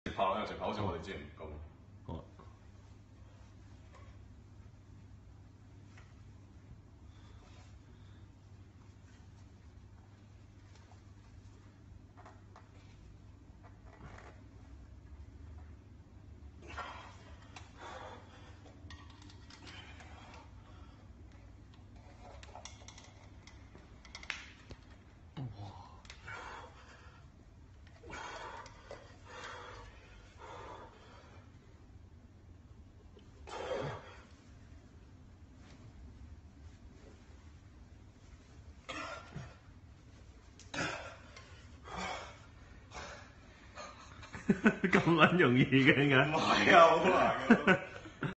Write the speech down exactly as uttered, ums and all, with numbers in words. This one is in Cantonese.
跑有直跑，好似我哋之前咁。 好。咁撚容易嘅點解？ 唔係啊，好難㗎。